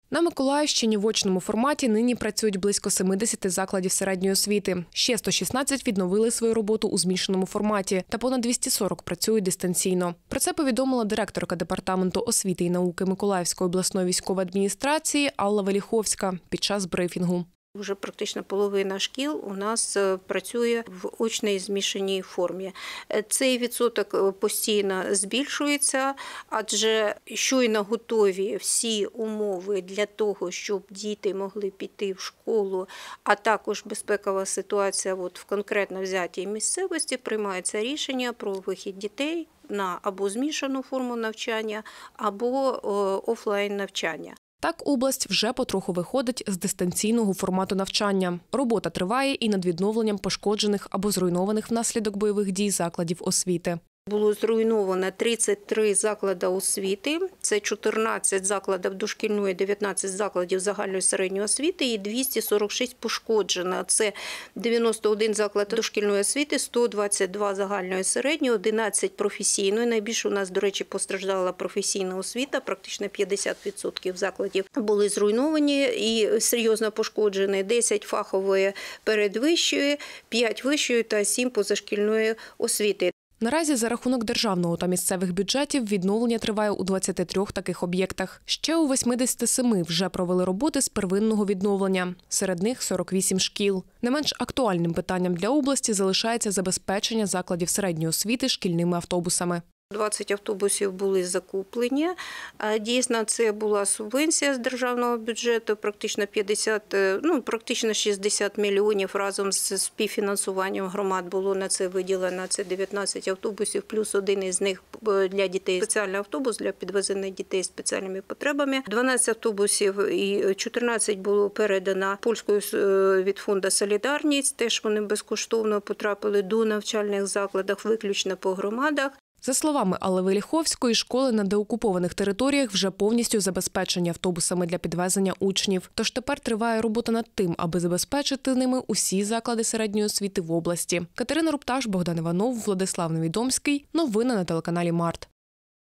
На Миколаївщині в очному форматі нині працюють близько 70 закладів середньої освіти. Ще 116 відновили свою роботу у змішаному форматі та понад 240 працюють дистанційно. Про це повідомила директорка Департаменту освіти і науки Миколаївської обласної військової адміністрації Алла Веліховська під час брифінгу. Вже практично половина шкіл у нас працює в очній змішаній формі. Цей відсоток постійно збільшується, адже щойно готові всі умови для того, щоб діти могли піти в школу, а також безпекова ситуація в конкретно взятій місцевості, приймається рішення про вихід дітей на або змішану форму навчання, або офлайн навчання. Так, область вже потроху виходить з дистанційного формату навчання. Робота триває і над відновленням пошкоджених або зруйнованих внаслідок бойових дій закладів освіти. Було зруйновано 33 заклади освіти, це 14 закладів дошкільної, 19 закладів загальної середньої освіти і 246 пошкоджено. Це 91 заклад дошкільної освіти, 122 загальної середньої, 11 професійної. Найбільше у нас, до речі, постраждала професійна освіта, практично 50% закладів були зруйновані і серйозно пошкоджені, 10 фахової передвищої, 5 вищої та 7 позашкільної освіти. Наразі за рахунок державного та місцевих бюджетів відновлення триває у 23 таких об'єктах. Ще у 87 вже провели роботи з первинного відновлення. Серед них 48 шкіл. Не менш актуальним питанням для області залишається забезпечення закладів середньої освіти шкільними автобусами. 20 автобусів були закуплені. Дійсно, це була субвенція з державного бюджету, практично 60 мільйонів разом з співфінансуванням громад було на це виділено. Це 19 автобусів, плюс один із них для дітей. Спеціальний автобус для підвезення дітей з спеціальними потребами. 12 автобусів і 14 було передано польською від фонду «Солідарність». Теж вони безкоштовно потрапили до навчальних закладів, виключно по громадах. За словами Алли Веліховської, школи на деокупованих територіях вже повністю забезпечені автобусами для підвезення учнів. Тож тепер триває робота над тим, аби забезпечити ними усі заклади середньої освіти в області. Катерина Рупташ, Богдан Іванов, Владислав Невідомський. Новини на телеканалі Март.